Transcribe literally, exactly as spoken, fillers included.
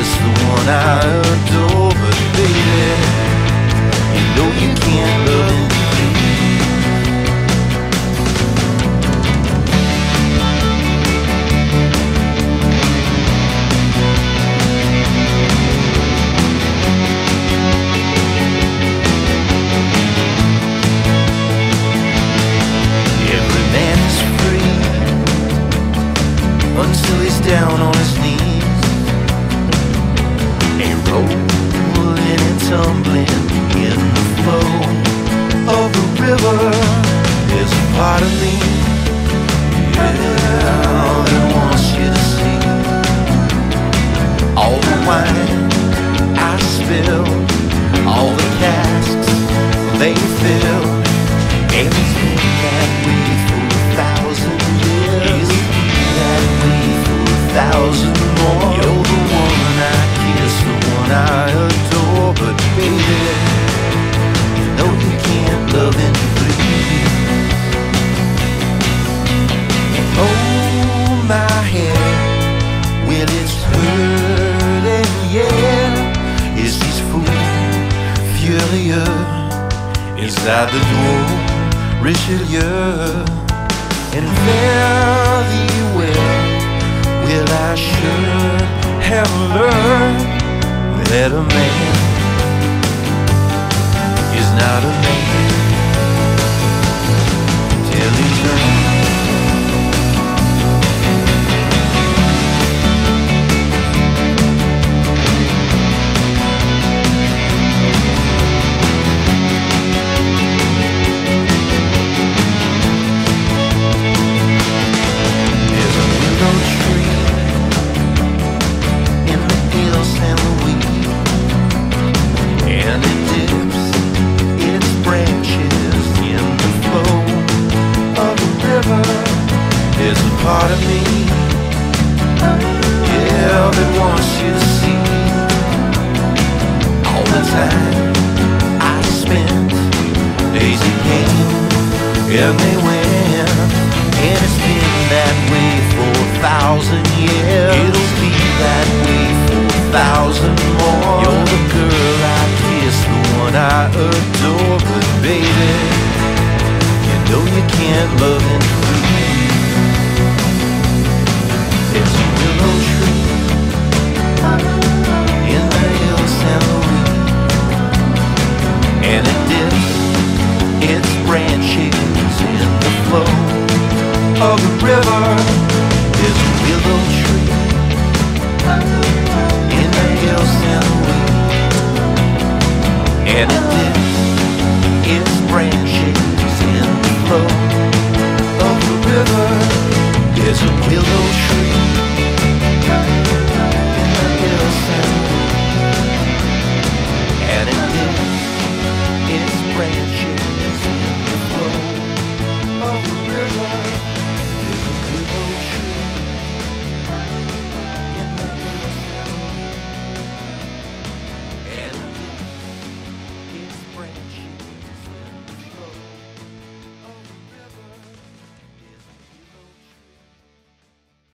kiss the one I adore. But baby, you know you can't love and until he's down on his knees and rolling and tumbling in the flow of the river. There's a part of me, yeah, that wants you to see all the wine I spill, all the casks they fill, and it's been that way for a thousand years. Thousand more. You're the one I kiss, the one I adore. But baby, you know you can't love and breathe. Hold my hand when it's hurting, yeah. Is he's fool furieux inside the door Richelieu, and very well. Well, I should have learned that a man is not a man till he's earned. There's a willow tree in the Ile Saint Louis, and it dips its branches in the flow of the river. There's a part of me, yeah, that wants you to see all the time I spent, days and games, and they win, and it's been that way for a thousand years. It'll be that way for a thousand more. You're the girl I kiss, the one I adore. But baby, you know you can't love and breathe. There's a willow tree in the Ile Saint Louis, and it dips its branches in the flow of the river. There's a willow tree in the Ile Saint Louis, and it dips